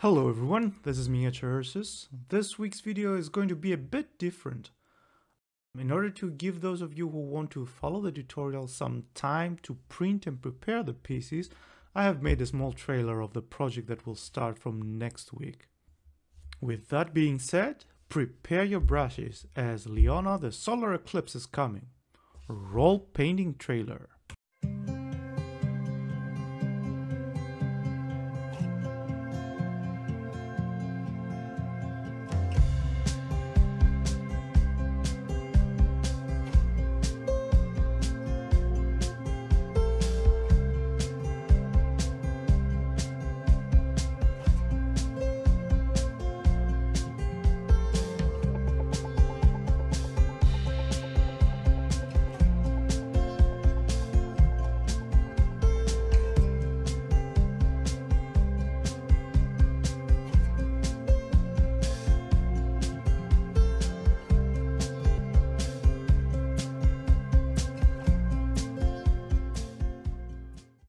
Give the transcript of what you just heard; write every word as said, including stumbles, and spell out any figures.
Hello everyone, this is me, Eclipse. This week's video is going to be a bit different. In order to give those of you who want to follow the tutorial some time to print and prepare the pieces, I have made a small trailer of the project that will start from next week. With that being said, prepare your brushes as Leona the solar eclipse is coming. Roll painting trailer.